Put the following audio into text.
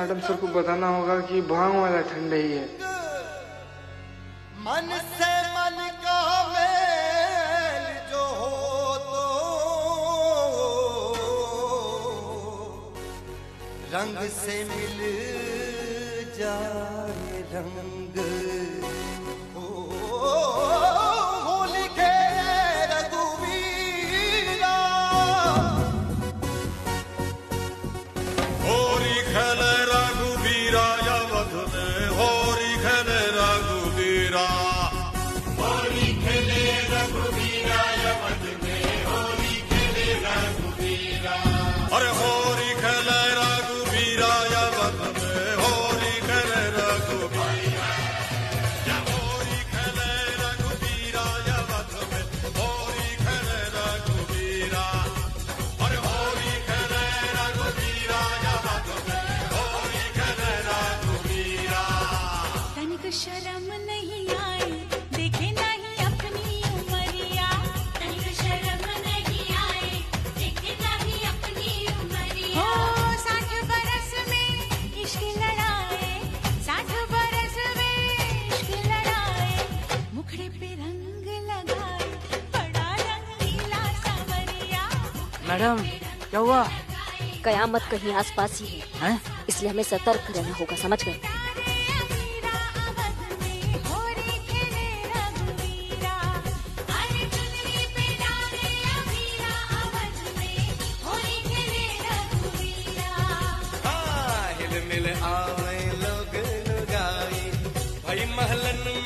Madam सर को बताना होगा कि भांग वाला ठंडा ही है। मन से मन का मेल जो हो तो रंग से मिल जाए रंग हो, होली के रघुवीरा होरी खेले रघुवीरा अवध में, होरी खेले रघुवीरा, होली खेले रघुवीरा अवध में, होली खेले रघुवीरा। अरे होरी खेले रघुवीरा अवध में, होरी खेले रघुवीरा, होरी खेले रघुवीरा अवध में, होरी खेले रघुवीरा, अरे होरी खेले रघुवीरा अवध में, होरी खेले रघुवीरा। तनिक शर्म नहीं आई, देखे नहीं अपनी उमरिया। तनिक शर्म नहीं आई, देखे नहीं अपनी उमरिया। हो 60 बरस में इश्क लड़ाए, 60 बरस में इश्क लड़ाए, मुखड़े पे रंग लगाए, बड़ा रंगीला सांवरिया। मैडम क्या हुआ? कयामत कहीं आसपास ही है, इसलिए हमें सतर्क रहना होगा, समझ गए? अबीरा अवध में, होली खेले रघुवीरा। अरे चुनरी पे डाले अबीरा अवध में, होली खेले रघुवीरा। हिल मिल आवे लोग लुगाई भाई महलन